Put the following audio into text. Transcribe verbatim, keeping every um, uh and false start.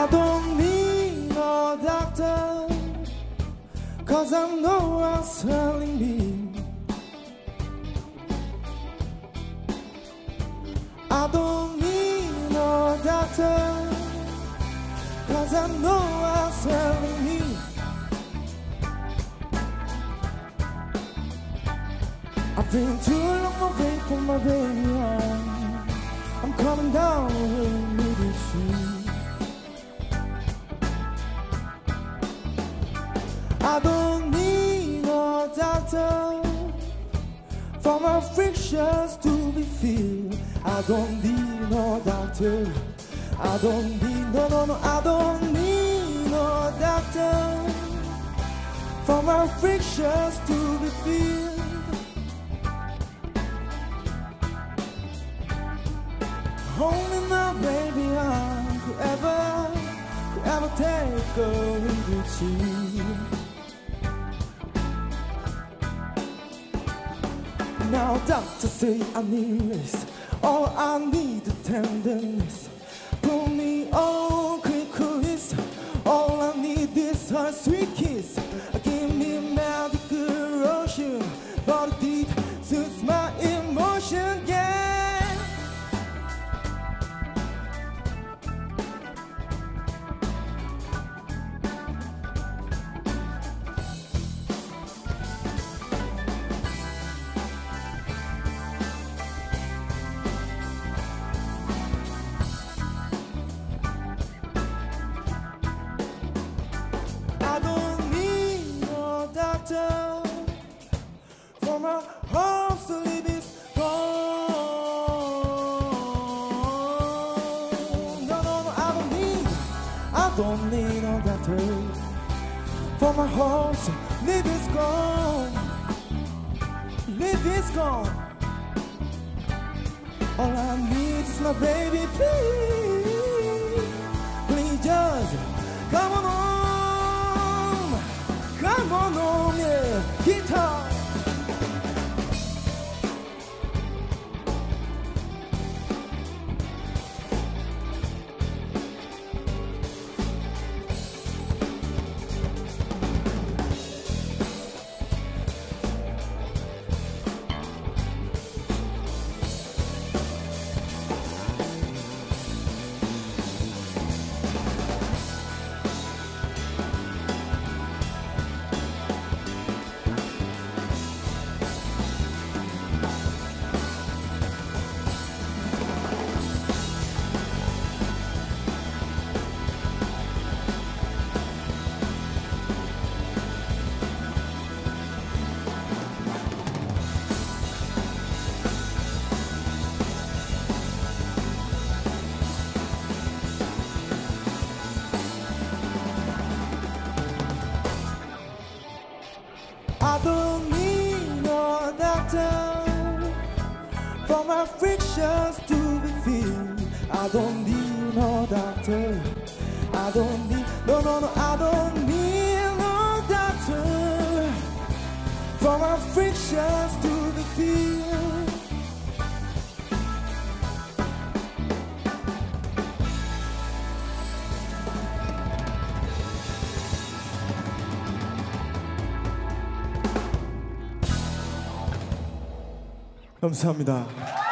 I don't need no doctor, cause I know what's telling me. I don't need no doctor, cause I know what's telling me. I've been too long away from my baby home. I'm coming down with you, see. I don't need no doctor for my frictions to be filled. I don't need no doctor. I don't need no, no, no. I don't need no doctor for my frictions to be filled. Only my baby arm could ever, could ever take away the cheat. Now doctors say I need this, all I need is tenderness. Put me on quickness, all I need is a sweet kiss. Give me medical lotion, for the deep suits my emotion, yeah. I don't need no doctor for my heart to leave this gone. No, no, no, I don't need, I don't need no doctor for my heart to leave this gone. Leave this gone. All I need is my baby, please. Please just come on home. Come on home, yeah, guitar. I don't need no doctor for my frictions to be filled. I don't need no doctor. I don't need, no, no, no, I don't need no doctor for my frictions to be filled. 감사합니다.